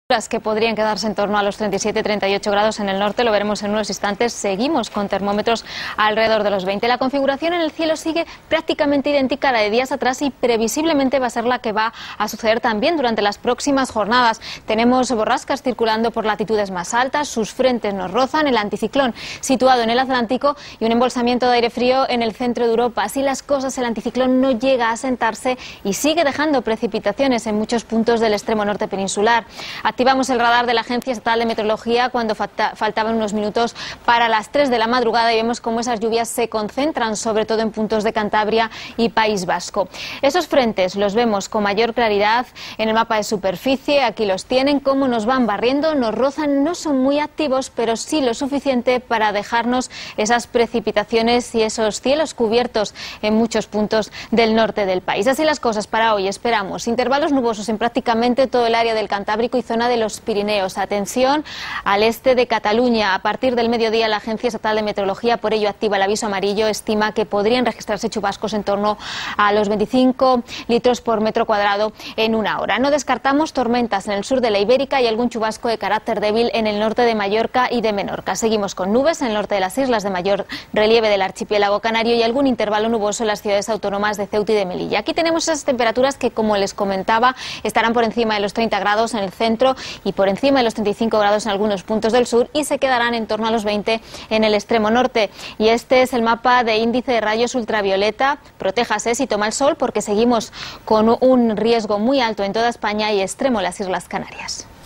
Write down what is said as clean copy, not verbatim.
Que podrían quedarse en torno a los 37-38 grados en el norte, lo veremos en unos instantes. Seguimos con termómetros alrededor de los 20. La configuración en el cielo sigue prácticamente idéntica a la de días atrás y previsiblemente va a ser la que va a suceder también durante las próximas jornadas. Tenemos borrascas circulando por latitudes más altas, sus frentes nos rozan, el anticiclón situado en el Atlántico y un embolsamiento de aire frío en el centro de Europa. Así las cosas, el anticiclón no llega a asentarse y sigue dejando precipitaciones en muchos puntos del extremo norte peninsular. Activamos el radar de la Agencia Estatal de Meteorología cuando faltaban unos minutos para las 3 de la madrugada y vemos cómo esas lluvias se concentran sobre todo en puntos de Cantabria y País Vasco. Esos frentes los vemos con mayor claridad en el mapa de superficie, aquí los tienen, cómo nos van barriendo, nos rozan, no son muy activos, pero sí lo suficiente para dejarnos esas precipitaciones y esos cielos cubiertos en muchos puntos del norte del país. Así las cosas para hoy, esperamos intervalos nubosos en prácticamente todo el área del Cantábrico y zona de los Pirineos. Atención al este de Cataluña. A partir del mediodía la Agencia Estatal de Meteorología por ello activa el aviso amarillo. Estima que podrían registrarse chubascos en torno a los 25 litros por metro cuadrado en una hora. No descartamos tormentas en el sur de la Ibérica y algún chubasco de carácter débil en el norte de Mallorca y de Menorca. Seguimos con nubes en el norte de las islas de mayor relieve del archipiélago canario y algún intervalo nuboso en las ciudades autónomas de Ceuta y de Melilla. Aquí tenemos esas temperaturas que, como les comentaba, estarán por encima de los 30 grados en el centro y por encima de los 35 grados en algunos puntos del sur y se quedarán en torno a los 20 en el extremo norte. Y este es el mapa de índice de rayos ultravioleta. Protéjase si toma el sol porque seguimos con un riesgo muy alto en toda España y extremo en las Islas Canarias.